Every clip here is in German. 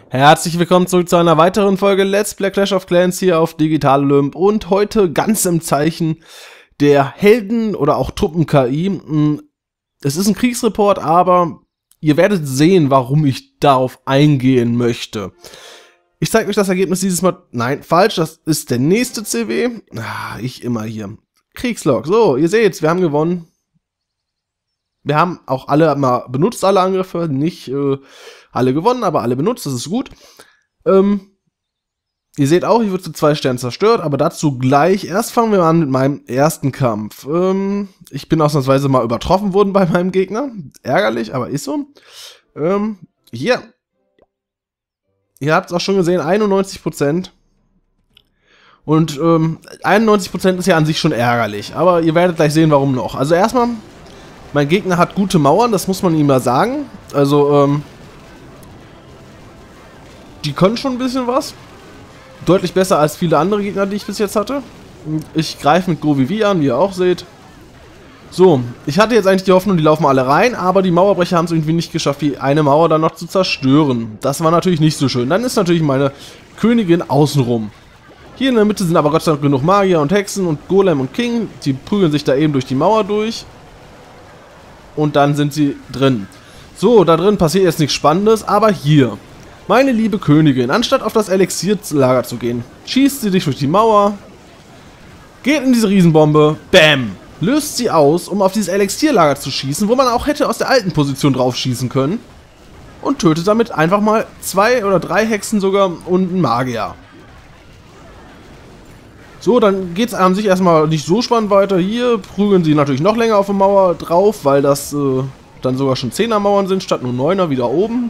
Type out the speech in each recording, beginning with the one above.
Herzlich willkommen zurück zu einer weiteren Folge Let's Play Clash of Clans hier auf Digital Olymp und heute ganz im Zeichen der Helden- oder auch Truppen-KI. Es ist ein Kriegsreport, aber ihr werdet sehen, warum ich darauf eingehen möchte. Ich zeige euch das Ergebnis dieses Mal. Nein, falsch, das ist der nächste CW. Ich immer hier. Kriegslog. So, ihr seht, wir haben gewonnen. Wir haben auch alle mal benutzt, alle Angriffe. Nicht alle gewonnen, aber alle benutzt. Das ist gut. Ihr seht auch, ich wurde zu 2 Sternen zerstört, aber dazu gleich. Erst fangen wir an mit meinem ersten Kampf. Ich bin ausnahmsweise mal übertroffen worden bei meinem Gegner. Ärgerlich, aber ist so. Hier. Ihr habt es auch schon gesehen, 91%. Und 91% ist ja an sich schon ärgerlich. Aber ihr werdet gleich sehen, warum noch. Also erstmal, mein Gegner hat gute Mauern, das muss man ihm mal sagen. Also, die können schon ein bisschen was. Deutlich besser als viele andere Gegner, die ich bis jetzt hatte. Ich greife mit GoVV an, wie ihr auch seht. So, ich hatte jetzt eigentlich die Hoffnung, die laufen alle rein, aber die Mauerbrecher haben es irgendwie nicht geschafft, die eine Mauer dann noch zu zerstören. Das war natürlich nicht so schön. Dann ist natürlich meine Königin außenrum. Hier in der Mitte sind aber Gott sei Dank genug Magier und Hexen und Golem und King. Die prügeln sich da eben durch die Mauer durch. Und dann sind sie drin. So, da drin passiert jetzt nichts Spannendes, aber hier. Meine liebe Königin, anstatt auf das Elixierlager zu gehen, schießt sie dich durch die Mauer, geht in diese Riesenbombe, bam, löst sie aus, um auf dieses Elixierlager zu schießen, wo man auch hätte aus der alten Position drauf schießen können, und tötet damit einfach mal 2 oder 3 Hexen sogar und einen Magier. So, dann geht es an sich erstmal nicht so spannend weiter. Hier prügeln sie natürlich noch länger auf der Mauer drauf, weil das dann sogar schon 10er Mauern sind, statt nur 9er wieder oben.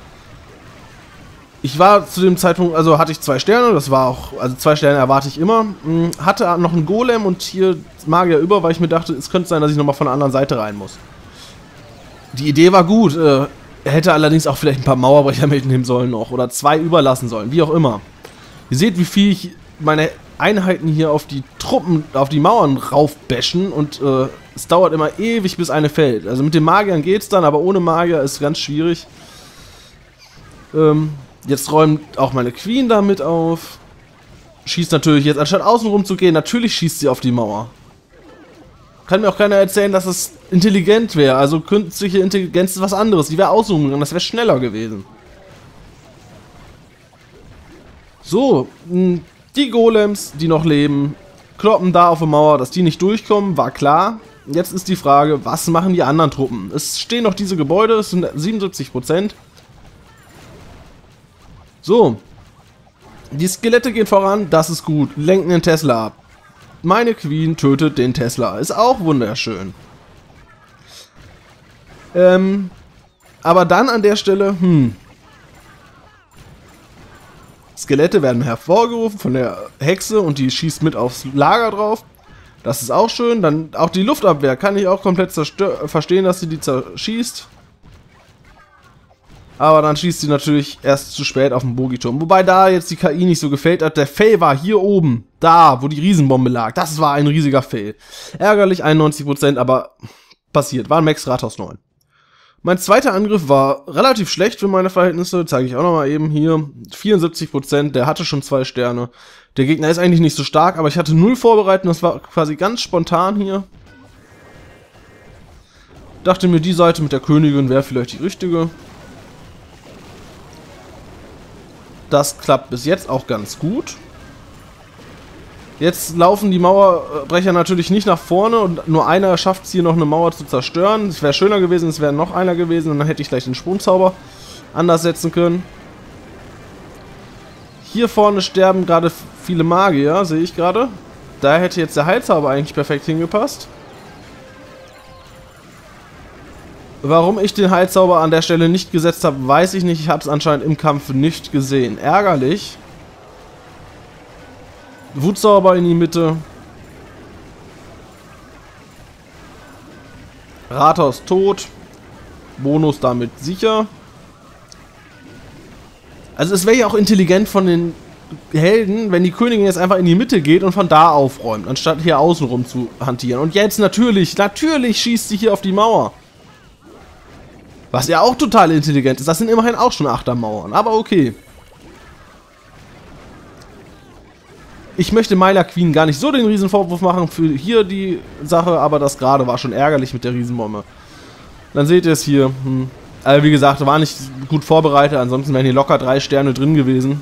Ich war zu dem Zeitpunkt, also hatte ich 2 Sterne, das war auch, also 2 Sterne erwarte ich immer. Hatte noch einen Golem und hier Magier über, weil ich mir dachte, es könnte sein, dass ich nochmal von der anderen Seite rein muss. Die Idee war gut, er hätte allerdings auch vielleicht ein paar Mauerbrecher mitnehmen sollen noch oder 2 überlassen sollen, wie auch immer. Ihr seht, wie viel ich meine Einheiten hier auf die Truppen, auf die Mauern raufbashen und es dauert immer ewig, bis eine fällt. Also mit den Magiern geht's dann, aber ohne Magier ist es ganz schwierig. Jetzt räumt auch meine Queen da mit auf. Schießt natürlich jetzt, anstatt außenrum zu gehen, natürlich schießt sie auf die Mauer. Kann mir auch keiner erzählen, dass es intelligent wäre. Also künstliche Intelligenz ist was anderes. Die wäre außenrum gegangen, das wäre schneller gewesen. So, die Golems, die noch leben, kloppen da auf der Mauer, dass die nicht durchkommen, war klar. Jetzt ist die Frage, was machen die anderen Truppen? Es stehen noch diese Gebäude, es sind 77%. So, die Skelette gehen voran, das ist gut, lenken den Tesla ab. Meine Queen tötet den Tesla, ist auch wunderschön. Aber dann an der Stelle, Skelette werden hervorgerufen von der Hexe und die schießt mit aufs Lager drauf. Das ist auch schön, dann auch die Luftabwehr kann ich auch komplett verstehen, dass sie die zerschießt. Aber dann schießt sie natürlich erst zu spät auf den Bogiturm. Wobei da jetzt die KI nicht so gefällt hat. Der Fail war hier oben. Da, wo die Riesenbombe lag. Das war ein riesiger Fail. Ärgerlich, 91%, aber passiert. War ein Max Rathaus 9. Mein zweiter Angriff war relativ schlecht für meine Verhältnisse. Zeige ich auch nochmal eben hier. 74%, der hatte schon 2 Sterne. Der Gegner ist eigentlich nicht so stark, aber ich hatte 0 vorbereitet. Das war quasi ganz spontan hier. Dachte mir, die Seite mit der Königin wäre vielleicht die richtige. Das klappt bis jetzt auch ganz gut. Jetzt laufen die Mauerbrecher natürlich nicht nach vorne und nur einer schafft es hier noch eine Mauer zu zerstören. Es wäre schöner gewesen, es wäre noch einer gewesen und dann hätte ich gleich den Sprungzauber anders setzen können. Hier vorne sterben gerade viele Magier, sehe ich gerade. Da hätte jetzt der Heilzauber eigentlich perfekt hingepasst. Warum ich den Heilzauber an der Stelle nicht gesetzt habe, weiß ich nicht. Ich habe es anscheinend im Kampf nicht gesehen. Ärgerlich. Wutzauber in die Mitte. Rathaus tot. Bonus damit sicher. Also es wäre ja auch intelligent von den Helden, wenn die Königin jetzt einfach in die Mitte geht und von da aufräumt, anstatt hier außenrum zu hantieren. Und jetzt natürlich schießt sie hier auf die Mauer. Was ja auch total intelligent ist. Das sind immerhin auch schon Achtermauern. Aber okay. Ich möchte Myla Queen gar nicht so den Riesenvorwurf machen für hier die Sache, aber das gerade war schon ärgerlich mit der Riesenbombe. Dann seht ihr es hier. Also wie gesagt, war nicht gut vorbereitet, ansonsten wären hier locker 3 Sterne drin gewesen.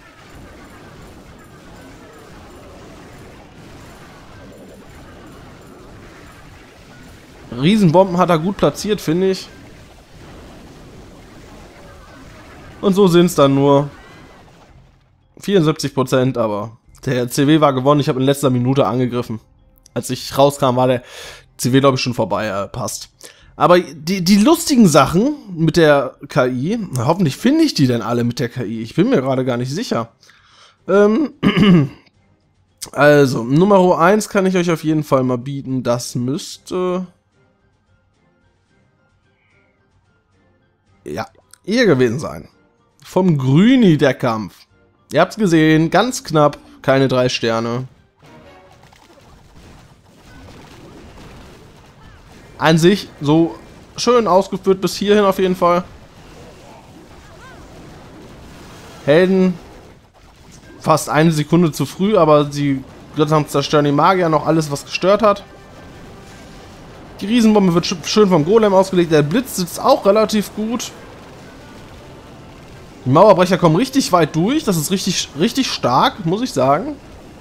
Riesenbomben hat er gut platziert, finde ich. Und so sind es dann nur 74%, aber der CW war gewonnen. Ich habe in letzter Minute angegriffen. Als ich rauskam, war der CW, glaube ich, schon vorbei. Passt. Aber die lustigen Sachen mit der KI, hoffentlich finde ich die denn alle mit der KI. Ich bin mir gerade gar nicht sicher. Also, Nummer 1 kann ich euch auf jeden Fall mal bieten. Das müsste... ja, ihr gewesen sein. Vom Grüni der Kampf. Ihr habt's gesehen, ganz knapp, keine 3 Sterne. An sich so schön ausgeführt bis hierhin auf jeden Fall. Helden fast 1 Sekunde zu früh, aber sie zerstören die Magier noch alles, was gestört hat. Die Riesenbombe wird schön vom Golem ausgelegt. Der Blitz sitzt auch relativ gut. Die Mauerbrecher kommen richtig weit durch. Das ist richtig stark, muss ich sagen.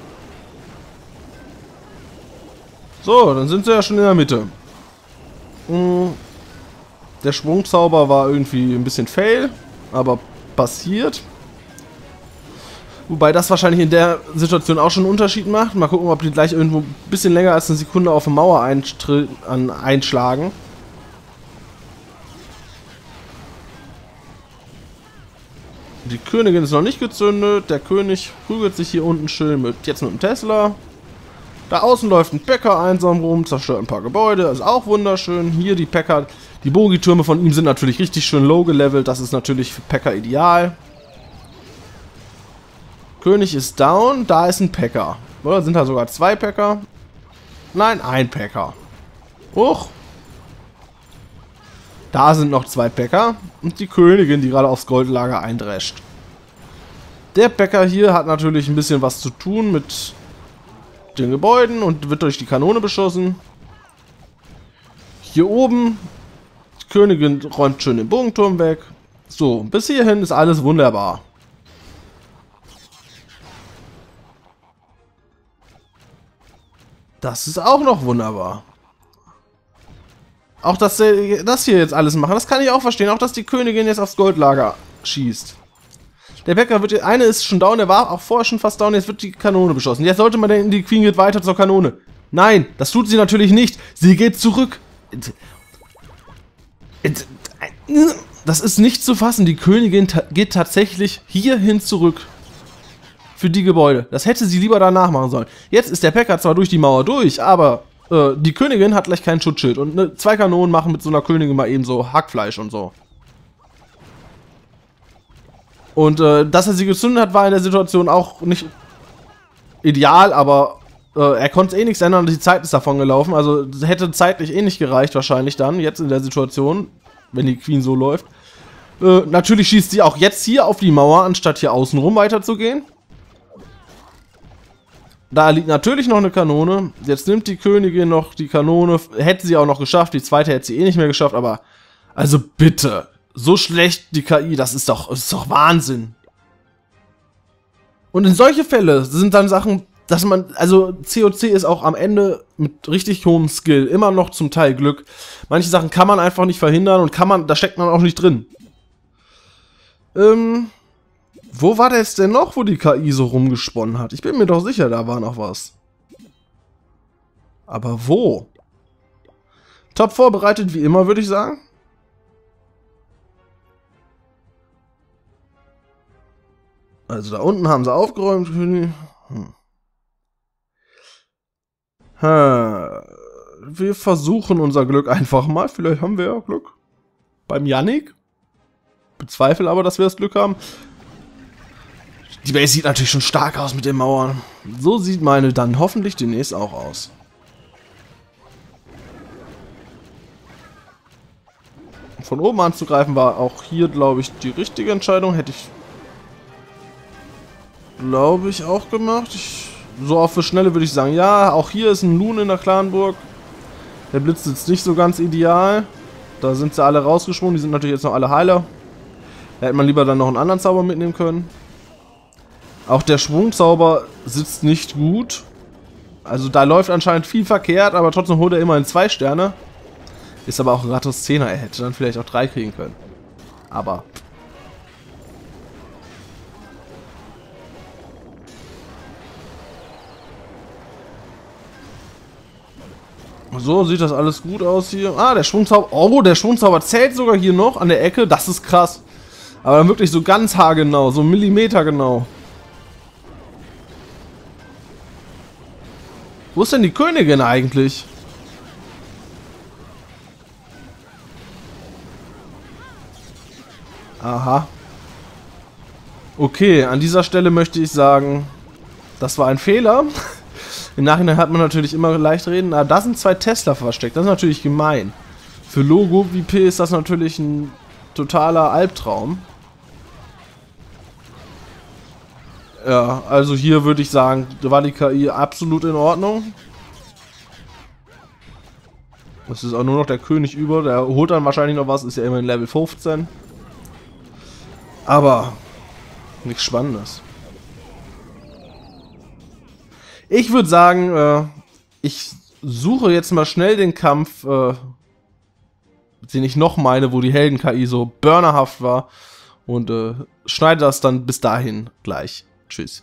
So, dann sind sie ja schon in der Mitte. Der Schwungzauber war irgendwie ein bisschen fail, aber passiert. Wobei das wahrscheinlich in der Situation auch schon einen Unterschied macht. Mal gucken, ob die gleich irgendwo ein bisschen länger als eine Sekunde auf eine Mauer einschlagen. Die Königin ist noch nicht gezündet. Der König prügelt sich hier unten schön jetzt mit dem Tesla. Da außen läuft ein Packer einsam rum, zerstört ein paar Gebäude. Ist auch wunderschön. Hier die Packer, die Bogitürme von ihm sind natürlich richtig schön low gelevelt. Das ist natürlich für Packer ideal. König ist down, da ist ein Packer. Oder sind da sogar 2 Packer? Nein, ein Packer. Huch. Da sind noch 2 Packer. Und die Königin, die gerade aufs Goldlager eindrescht. Der Packer hier hat natürlich ein bisschen was zu tun mit den Gebäuden und wird durch die Kanone beschossen. Hier oben, die Königin räumt schön den Bogenturm weg. So, bis hierhin ist alles wunderbar. Das ist auch noch wunderbar. Auch dass sie das hier jetzt alles machen, das kann ich auch verstehen. Auch dass die Königin jetzt aufs Goldlager schießt. Der Bäcker wird, eine ist schon down, der war auch vorher schon fast down, jetzt wird die Kanone beschossen. Jetzt sollte man denken, die Queen geht weiter zur Kanone. Nein, das tut sie natürlich nicht. Sie geht zurück. Das ist nicht zu fassen. Die Königin geht tatsächlich hierhin zurück. Für die Gebäude. Das hätte sie lieber danach machen sollen. Jetzt ist der Bäcker zwar durch die Mauer durch, aber die Königin hat gleich kein Schutzschild. Und 2 Kanonen machen mit so einer Königin mal eben so Hackfleisch und so. Und dass er sie gezündet hat, war in der Situation auch nicht ideal, aber er konnte eh nichts ändern und die Zeit ist davon gelaufen. Also hätte zeitlich eh nicht gereicht wahrscheinlich dann, jetzt in der Situation, wenn die Queen so läuft. Natürlich schießt sie auch jetzt hier auf die Mauer, anstatt hier außenrum weiterzugehen. Da liegt natürlich noch eine Kanone. Jetzt nimmt die Königin noch die Kanone. Hätte sie auch noch geschafft. Die zweite hätte sie eh nicht mehr geschafft. Aber, also bitte. So schlecht die KI. Das ist doch Wahnsinn. Und in solche Fälle sind dann Sachen, dass man, also COC ist auch am Ende mit richtig hohem Skill immer noch zum Teil Glück. Manche Sachen kann man einfach nicht verhindern und da steckt man auch nicht drin. Wo war das denn noch, wo die KI so rumgesponnen hat? Ich bin mir doch sicher, da war noch was. Aber wo? Top vorbereitet wie immer, würde ich sagen. Also da unten haben sie aufgeräumt. Wir versuchen unser Glück einfach mal. Vielleicht haben wir ja Glück. Beim Yannick. Bezweifle aber, dass wir das Glück haben. Die Base sieht natürlich schon stark aus mit den Mauern. So sieht meine dann hoffentlich demnächst auch aus. Von oben anzugreifen war auch hier, glaube ich, die richtige Entscheidung. Hätte ich, glaube ich, auch gemacht. So auf für Schnelle würde ich sagen, ja, auch hier ist ein Loon in der Clanburg. Der Blitz sitzt nicht so ganz ideal. Da sind sie alle rausgesprungen, die sind natürlich jetzt noch alle Heiler. Da hätte man lieber dann noch einen anderen Zauber mitnehmen können. Auch der Schwungzauber sitzt nicht gut. Also da läuft anscheinend viel verkehrt, aber trotzdem holt er immerhin 2 Sterne. Ist aber auch ein Rathaus 10er, er hätte dann vielleicht auch 3 kriegen können. Aber... So sieht das alles gut aus hier. Ah, der Schwungzauber. Oh, der Schwungzauber zählt sogar hier noch an der Ecke. Das ist krass. Aber wirklich so ganz haargenau, so Millimeter genau. Wo ist denn die Königin eigentlich? Aha. Okay, an dieser Stelle möchte ich sagen, das war ein Fehler. Im Nachhinein hat man natürlich immer leicht reden. Aber da sind 2 Tesla versteckt. Das ist natürlich gemein. Für Logo VP ist das natürlich ein totaler Albtraum. Ja, also hier würde ich sagen, da war die KI absolut in Ordnung. Das ist auch nur noch der König über. Der holt dann wahrscheinlich noch was. Ist ja immerhin Level 15. Aber nichts Spannendes. Ich würde sagen, ich suche jetzt mal schnell den Kampf, den ich noch meine, wo die Helden-KI so burnerhaft war. Und schneide das dann bis dahin gleich. Tschüss.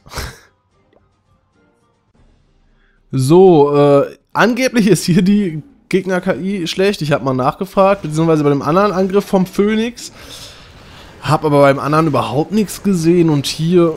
So, angeblich ist hier die Gegner-KI schlecht. Ich habe mal nachgefragt, beziehungsweise bei dem anderen Angriff vom Phönix. Hab aber beim anderen überhaupt nichts gesehen. Und hier,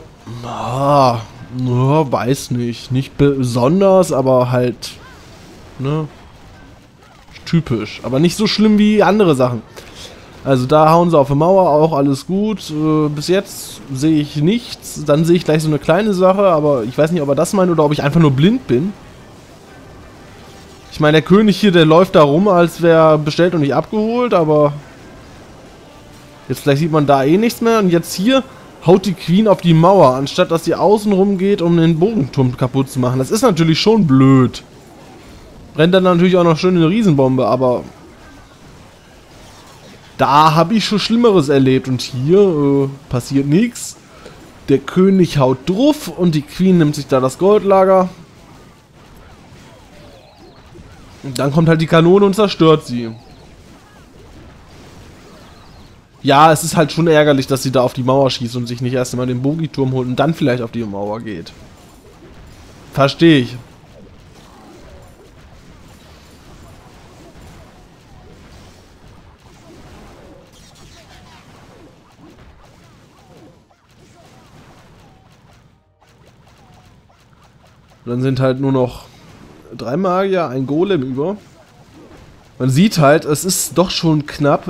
weiß nicht. Nicht besonders, aber halt, ne, typisch. Aber nicht so schlimm wie andere Sachen. Also da hauen sie auf die Mauer, auch alles gut. Bis jetzt sehe ich nichts. Dann sehe ich gleich so eine kleine Sache, aber ich weiß nicht, ob er das meint oder ob ich einfach nur blind bin. Ich meine, der König hier, der läuft da rum, als wäre er bestellt und nicht abgeholt, aber jetzt gleich sieht man da eh nichts mehr. Und jetzt hier haut die Queen auf die Mauer, anstatt dass sie außen rum geht, um den Bogenturm kaputt zu machen. Das ist natürlich schon blöd. Brennt dann natürlich auch noch schön eine Riesenbombe, aber da habe ich schon Schlimmeres erlebt. Und hier passiert nichts. Der König haut drauf und die Queen nimmt sich da das Goldlager. Und dann kommt halt die Kanone und zerstört sie. Ja, es ist halt schon ärgerlich, dass sie da auf die Mauer schießt und sich nicht erst einmal den Bogiturm holt und dann vielleicht auf die Mauer geht. Verstehe ich. Und dann sind halt nur noch 3 Magier, ein Golem über. Man sieht halt, es ist doch schon knapp.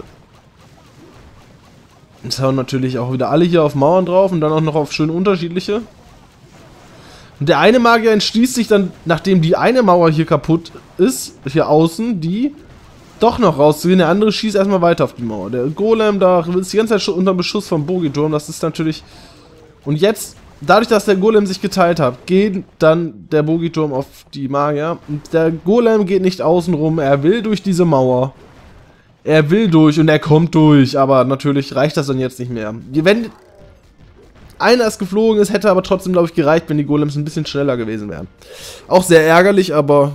Jetzt hauen natürlich auch wieder alle hier auf Mauern drauf und dann auch noch auf schön unterschiedliche. Und der eine Magier entschließt sich dann, nachdem die eine Mauer hier kaputt ist, hier außen, die doch noch rauszugehen. Der andere schießt erstmal weiter auf die Mauer. Der Golem da ist die ganze Zeit schon unter Beschuss vom Bogiturm. Das ist natürlich... Und jetzt, dadurch, dass der Golem sich geteilt hat, geht dann der Bogiturm auf die Magier. Und der Golem geht nicht außen rum, er will durch diese Mauer. Er will durch und er kommt durch, aber natürlich reicht das dann jetzt nicht mehr. Wenn einer erst geflogen ist, hätte aber trotzdem, glaube ich, gereicht, wenn die Golems ein bisschen schneller gewesen wären. Auch sehr ärgerlich, aber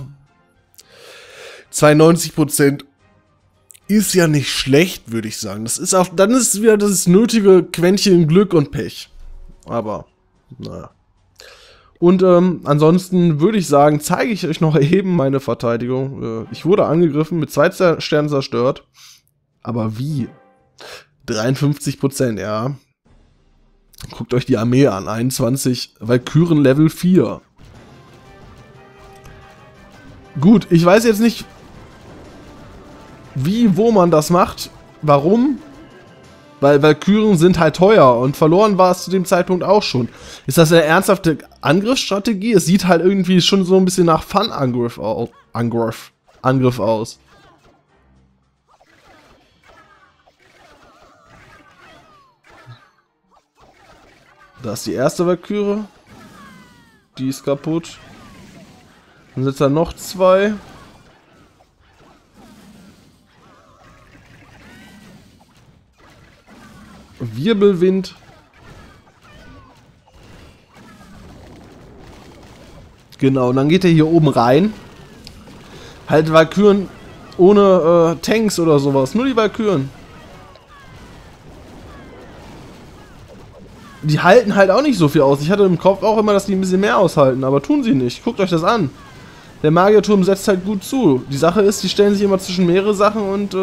92% ist ja nicht schlecht, würde ich sagen. Das ist auch, dann ist es wieder das nötige Quäntchen Glück und Pech. Aber, naja. Und ansonsten würde ich sagen, zeige ich euch noch eben meine Verteidigung. Ich wurde angegriffen, mit 2 Sternen zerstört. Aber wie? 53%, ja. Guckt euch die Armee an. 21 Valkyren Level 4. Gut, ich weiß jetzt nicht, wie, wo man das macht. Warum? Weil Valkyren sind halt teuer und verloren war es zu dem Zeitpunkt auch schon. Ist das eine ernsthafte Angriffsstrategie? Es sieht halt irgendwie schon so ein bisschen nach Fun-Angriff aus. Da ist die erste Valkyrie. Die ist kaputt. Dann sind da noch 2. Wirbelwind. Genau, und dann geht er hier oben rein. Halt Valkyren ohne Tanks oder sowas. Nur die Valkyren. Die halten halt auch nicht so viel aus. Ich hatte im Kopf auch immer, dass die ein bisschen mehr aushalten, aber tun sie nicht. Guckt euch das an. Der Magierturm setzt halt gut zu. Die Sache ist, die stellen sich immer zwischen mehrere Sachen und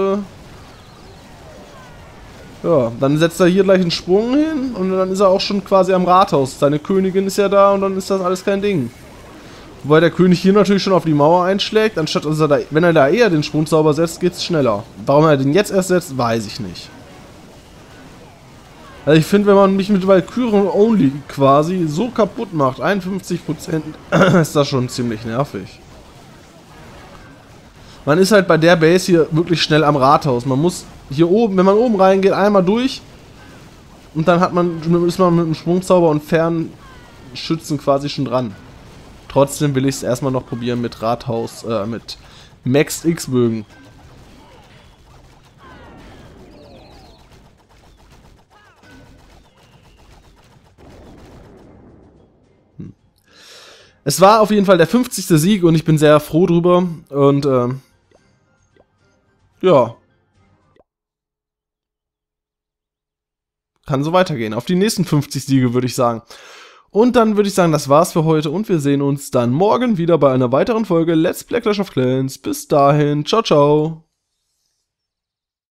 ja, dann setzt er hier gleich einen Sprung hin und dann ist er auch schon quasi am Rathaus. Seine Königin ist ja da und dann ist das alles kein Ding. Wobei der König hier natürlich schon auf die Mauer einschlägt, anstatt dass er da, wenn er da eher den Sprungzauber setzt, geht's schneller. Warum er den jetzt erst setzt, weiß ich nicht. Also ich finde, wenn man mich mit Valkyren Only quasi so kaputt macht, 51%, ist das schon ziemlich nervig. Man ist halt bei der Base hier wirklich schnell am Rathaus. Man muss hier oben, wenn man oben reingeht, einmal durch und dann ist man mit dem Sprungzauber und Fernschützen quasi schon dran. Trotzdem will ich es erstmal noch probieren mit Rathaus, mit Maxed X-Bögen. Es war auf jeden Fall der 50. Sieg und ich bin sehr froh drüber und ja. Kann so weitergehen. Auf die nächsten 50 Siege, würde ich sagen. Und dann würde ich sagen, das war's für heute und wir sehen uns dann morgen wieder bei einer weiteren Folge Let's Play Clash of Clans. Bis dahin, ciao, ciao.